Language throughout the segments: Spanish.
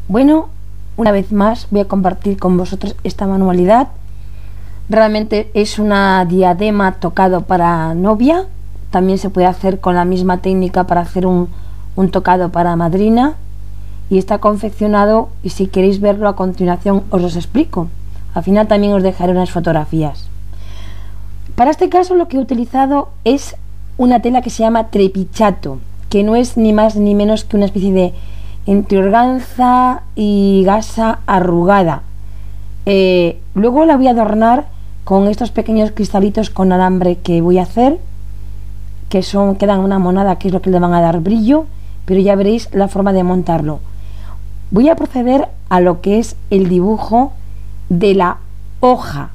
Bueno, una vez más voy a compartir con vosotros esta manualidad. Realmente es una diadema tocado para novia. También se puede hacer con la misma técnica para hacer un tocado para madrina. Y está confeccionado, y si queréis verlo a continuación os los explico. Al final también os dejaré unas fotografías. Para este caso lo que he utilizado es una tela que se llama trepichato, que no es ni más ni menos que una especie de entre organza y gasa arrugada. Luego la voy a adornar con estos pequeños cristalitos con alambre que voy a hacer, que dan una monada, que es lo que le van a dar brillo, pero ya veréis la forma de montarlo. Voy a proceder a lo que es el dibujo de la hoja,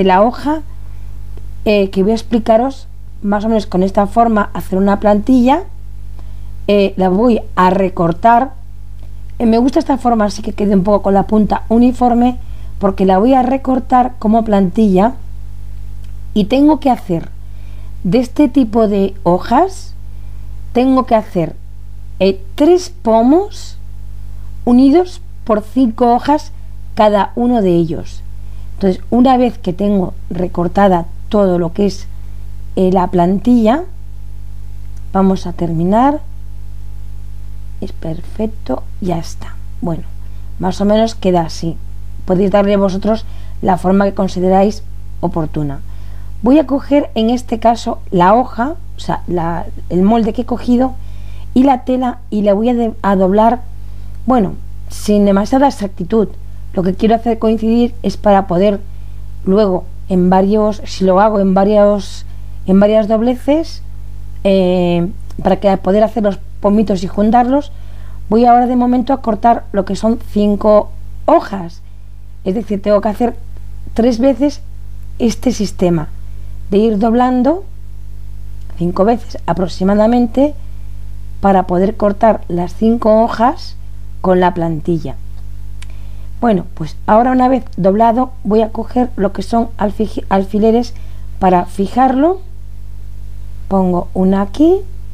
que voy a explicaros más o menos con esta forma. Hacer una plantilla, la voy a recortar. Me gusta esta forma, así que quede un poco con la punta uniforme, porque la voy a recortar como plantilla. Y tengo que hacer de este tipo de hojas, tengo que hacer 3 pomos unidos por 5 hojas cada uno de ellos. Entonces, una vez que tengo recortada todo lo que es la plantilla, vamos a terminar. Es perfecto, ya está. Bueno, más o menos queda así. Podéis darle vosotros la forma que consideráis oportuna. Voy a coger en este caso la hoja, o sea, el molde que he cogido, y la tela, y la voy a doblar, bueno, sin demasiada exactitud. Lo que quiero hacer coincidir es para poder luego si lo hago en varias dobleces, para poder hacer los pomitos y juntarlos. Voy ahora de momento a cortar lo que son 5 hojas, es decir, tengo que hacer 3 veces este sistema de ir doblando 5 veces aproximadamente para poder cortar las 5 hojas con la plantilla. Bueno, pues ahora, una vez doblado, voy a coger lo que son alfileres para fijarlo. Pongo una aquí,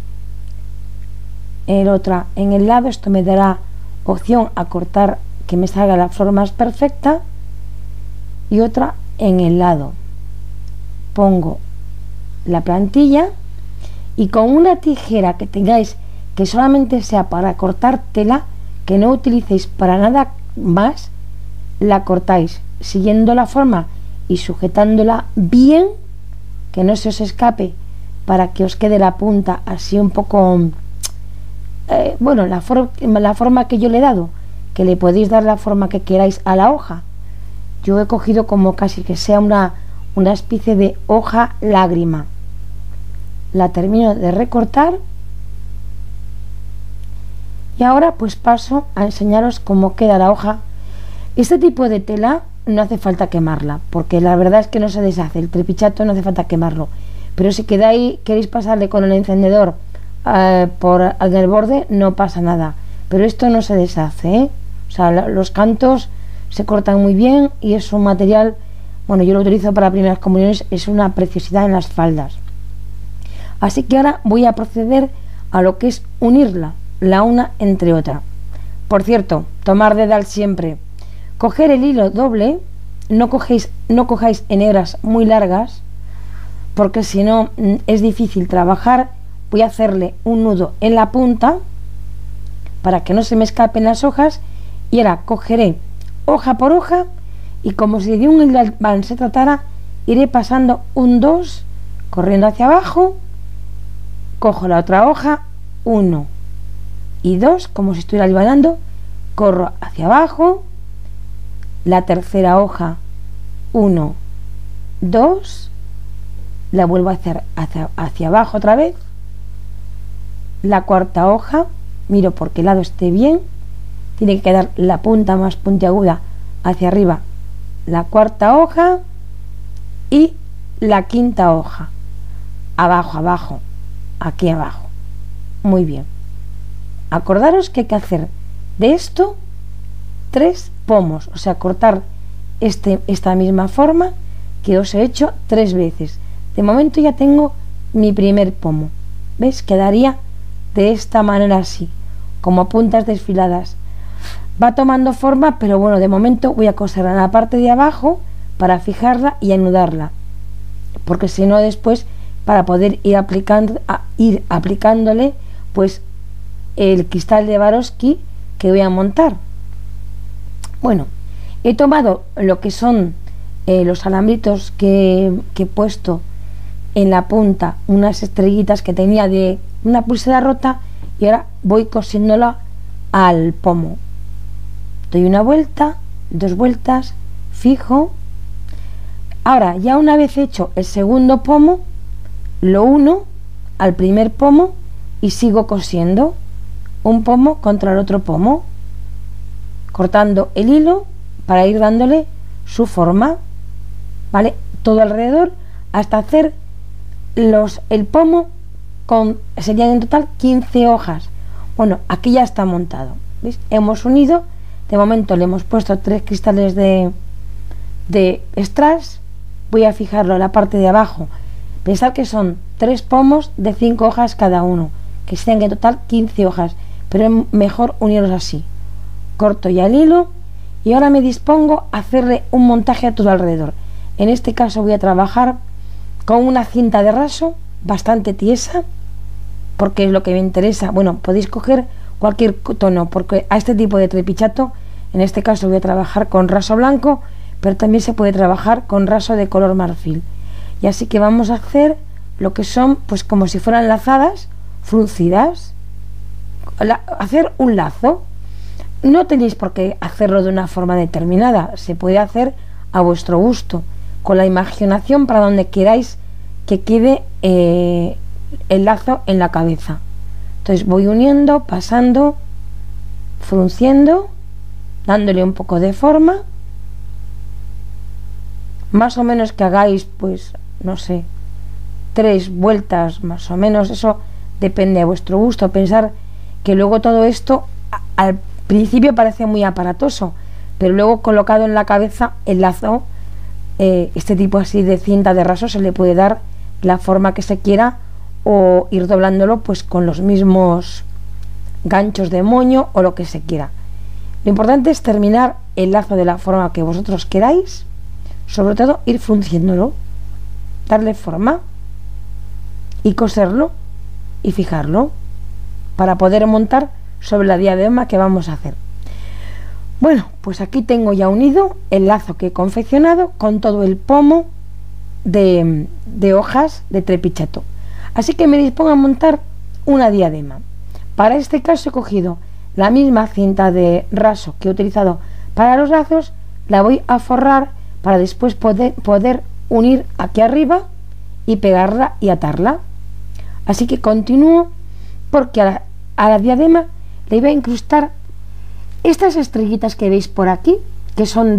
el otra en el lado. Esto me dará opción a cortar que me salga la flor más perfecta, y otra en el lado. Pongo la plantilla, y con una tijera que tengáis, que solamente sea para cortar tela, que no utilicéis para nada más, la cortáis siguiendo la forma y sujetándola bien, que no se os escape, para que os quede la punta así un poco, bueno, la forma que yo le he dado, que le podéis dar la forma que queráis a la hoja. Yo he cogido como casi que sea una especie de hoja lágrima. La termino de recortar, y ahora pues paso a enseñaros cómo queda la hoja. Este tipo de tela no hace falta quemarla, porque la verdad es que no se deshace. El trepichato no hace falta quemarlo, pero si queréis pasarle con el encendedor en el borde, no pasa nada, pero esto no se deshace, ¿eh? O sea, los cantos se cortan muy bien, y es un material, bueno, yo lo utilizo para primeras comuniones, es una preciosidad en las faldas. Así que ahora voy a proceder a lo que es unirla, la una entre otra. Por cierto, tomar dedal siempre. Coger el hilo doble, no cojáis en hebras muy largas, porque si no es difícil trabajar. Voy a hacerle un nudo en la punta para que no se me escapen las hojas, y ahora cogeré hoja por hoja, y como si de un hilván se tratara, iré pasando un 2, corriendo hacia abajo, cojo la otra hoja, 1 y 2, como si estuviera hilvanando, corro hacia abajo, la tercera hoja, 1, 2, la vuelvo a hacer hacia abajo otra vez, la cuarta hoja, miro por qué lado esté bien, tiene que quedar la punta más puntiaguda hacia arriba, la cuarta hoja, y la quinta hoja, abajo, aquí abajo. Muy bien, acordaros que hay que hacer de esto 3 pomos, o sea, cortar esta misma forma que os he hecho 3 veces. De momento ya tengo mi primer pomo, ¿veis? Quedaría de esta manera, así como puntas desfiladas. Va tomando forma, pero bueno, de momento voy a coser en la parte de abajo para fijarla y anudarla, porque si no después, para poder ir aplicándole pues el cristal de Swarovski que voy a montar. Bueno, he tomado lo que son los alambritos que he puesto en la punta, unas estrellitas que tenía de una pulsera rota, y ahora voy cosiéndola al pomo. Doy una vuelta, 2 vueltas, fijo. Ahora, ya una vez hecho el segundo pomo, lo uno al primer pomo y sigo cosiendo un pomo contra el otro pomo, cortando el hilo para ir dándole su forma, ¿vale? Todo alrededor hasta hacer el pomo serían en total 15 hojas. Bueno, aquí ya está montado, ¿veis? Hemos unido, de momento le hemos puesto 3 cristales de strass. Voy a fijarlo en la parte de abajo. Pensar que son 3 pomos de 5 hojas cada uno, que sean en total 15 hojas, pero es mejor unirlos así. Corto ya el hilo y ahora me dispongo a hacerle un montaje a todo alrededor. En este caso voy a trabajar con una cinta de raso bastante tiesa, porque es lo que me interesa. Bueno, podéis coger cualquier tono, porque a este tipo de trepichato, en este caso voy a trabajar con raso blanco, pero también se puede trabajar con raso de color marfil. Y así que vamos a hacer lo que son, pues como si fueran lazadas, fruncidas, hacer un lazo. No tenéis por qué hacerlo de una forma determinada, se puede hacer a vuestro gusto, con la imaginación para donde queráis que quede el lazo en la cabeza. Entonces voy uniendo, pasando, frunciendo, dándole un poco de forma, más o menos que hagáis, pues no sé, 3 vueltas más o menos. Eso depende de vuestro gusto. Pensar que luego todo esto al principio parece muy aparatoso, pero luego colocado en la cabeza el lazo, este tipo así de cinta de raso, se le puede dar la forma que se quiera, o ir doblándolo pues con los mismos ganchos de moño o lo que se quiera. Lo importante es terminar el lazo de la forma que vosotros queráis, sobre todo ir frunciéndolo, darle forma y coserlo y fijarlo para poder montar sobre la diadema que vamos a hacer. Bueno, pues aquí tengo ya unido el lazo que he confeccionado con todo el pomo de hojas de trepichato. Así que me dispongo a montar una diadema. Para este caso he cogido la misma cinta de raso que he utilizado para los lazos, la voy a forrar para después poder unir aquí arriba y pegarla y atarla. Así que continúo, porque a la diadema le iba a incrustar estas estrellitas que veis por aquí, que son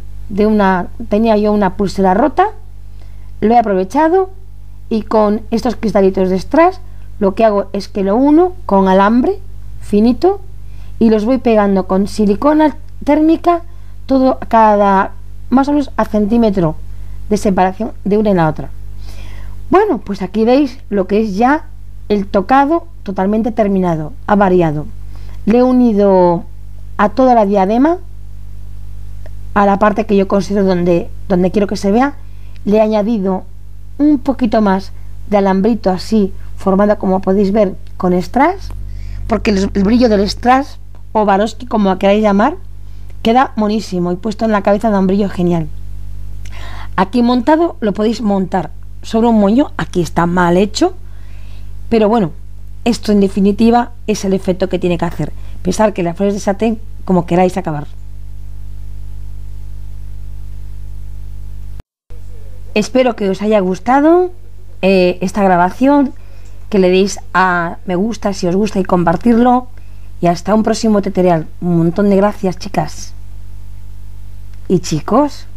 tenía yo una pulsera rota, lo he aprovechado, y con estos cristalitos de strass lo que hago es que lo uno con alambre finito y los voy pegando con silicona térmica, todo cada más o menos a centímetro de separación de una y la otra. Bueno, pues aquí veis lo que es ya el tocado totalmente terminado, ha variado. Le he unido a toda la diadema, a la parte que yo considero donde quiero que se vea, le he añadido un poquito más de alambrito así, formado como podéis ver con strass, porque el brillo del strass o Swarovski, como la queráis llamar, queda monísimo y puesto en la cabeza da un brillo genial. Aquí montado lo podéis montar sobre un moño, aquí está mal hecho, pero bueno, esto en definitiva es el efecto que tiene que hacer. Pensar que las flores de satén como queráis acabar. Espero que os haya gustado esta grabación, que le deis a me gusta si os gusta y compartirlo, y hasta un próximo tutorial. Un montón de gracias, chicas y chicos.